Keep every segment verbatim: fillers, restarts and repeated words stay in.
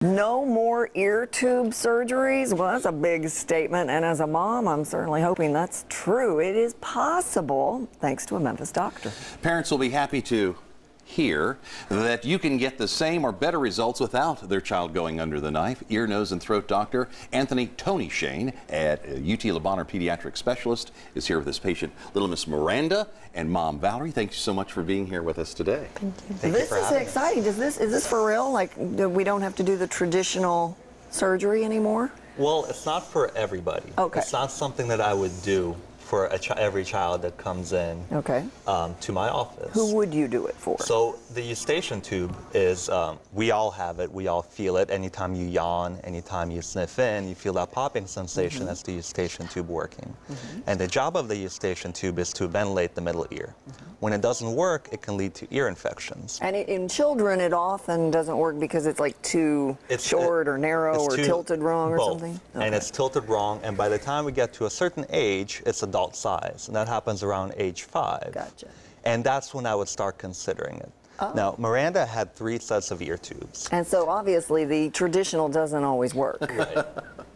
No more ear tube surgeries? Well, that's a big statement, and as a mom, I'm certainly hoping that's true. It is possible, thanks to a Memphis doctor. Parents will be happy to hear that you can get the same or better results without their child going under the knife. Ear, nose, and throat doctor Anthony Tony Shane at U T Le Bonheur Pediatric Specialist is here with his patient, little Miss Miranda, and mom Valerie. Thank you so much for being here with us today. Thank you. Thank this you for is having exciting. us. Does this is this for real? Like, do we don't have to do the traditional surgery anymore? Well, it's not for everybody. Okay. It's not something that I would do for a chi every child that comes in Okay. um, to my office. Who would you do it for? So the eustachian tube is, um, we all have it, we all feel it. Anytime you yawn, anytime you sniff in, you feel that popping sensation. Mm-hmm. That's the eustachian tube working. Mm-hmm. And the job of the eustachian tube is to ventilate the middle ear. Mm-hmm. When it doesn't work, it can lead to ear infections. And it, in children, it often doesn't work because it's like too It's, short it, or narrow or too, tilted wrong or both. something? Okay. And it's tilted wrong, and by the time we get to a certain age, it's adult size, and that happens around age five. Gotcha. And that's when I would start considering it. Oh. Now, Miranda had three sets of ear tubes. And so obviously the traditional doesn't always work. Right.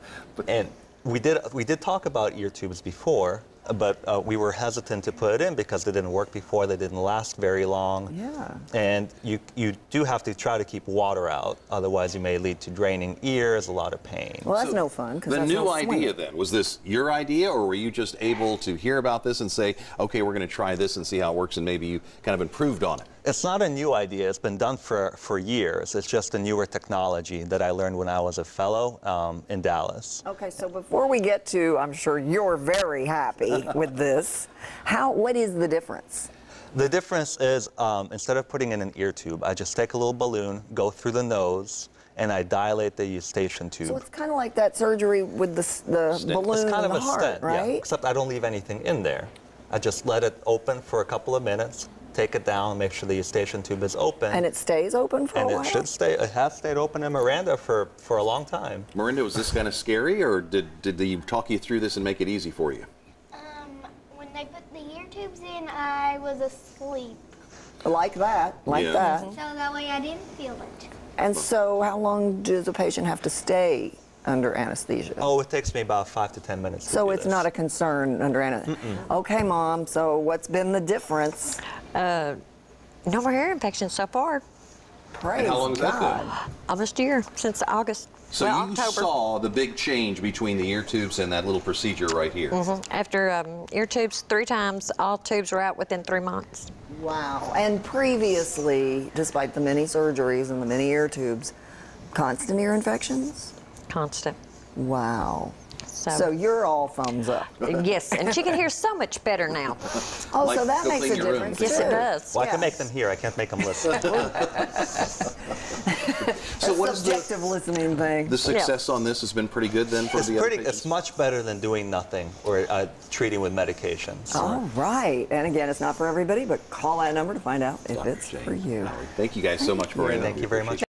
And we did, we did talk about ear tubes before, but uh, we were hesitant to put it in because they didn't work before, they didn't last very long. Yeah. And you, you do have to try to keep water out, otherwise you may lead to draining ears, a lot of pain. Well, that's So no fun. 'Cause the that's new no idea swinging. then, was this your idea, or were you just able to hear about this and say, okay, we're going to try this and see how it works, and maybe you kind of improved on it? It's not a new idea. It's been done for, for years. It's just a newer technology that I learned when I was a fellow um, in Dallas. Okay, so before we get to, I'm sure you're very happy with this, how, what is the difference? The difference is, um, instead of putting in an ear tube, I just take a little balloon, go through the nose, and I dilate the eustachian tube. So it's kind of like that surgery with the, s- the Stent. balloon It's kind in of the a heart, stent, right? yeah, except I don't leave anything in there. I just let it open for a couple of minutes, take it down, make sure the eustachian tube is open. And it stays open for and a while? it should stay, it has stayed open in Miranda for, for a long time. Miranda, was this kind of scary, or did, did they talk you through this and make it easy for you? Um, when they put the ear tubes in, I was asleep. Like that, like Yeah. that. So that way I didn't feel it. And so how long does a patient have to stay under anesthesia? Oh, it takes me about five to ten minutes to So do it's this. not a concern under anesthesia? Okay, Mom, so what's been the difference? Uh, no more hair infections so far. Praise how long has that God. been? Almost a year, since August. So well, you October. saw the big change between the ear tubes and that little procedure right here. Mhm. After um, ear tubes three times, all tubes were out within three months. Wow. And previously, despite the many surgeries and the many ear tubes, constant ear infections? Constant. Wow. So, So you're all thumbs up. yes, and she can hear so much better now. Oh, Like so that go makes a clean your room. difference. Yes, too. it does. Well, I Yeah. can make them hear, I can't make them listen. So what is Subjective the, listening thing. the success on this has been pretty good then for It's the pretty, other patients? it's much better than doing nothing or uh, treating with medications. All right. And again, it's not for everybody, but call that number to find out if it's Shane, for you. Valerie, thank you guys so much, Miranda. Thank you very much.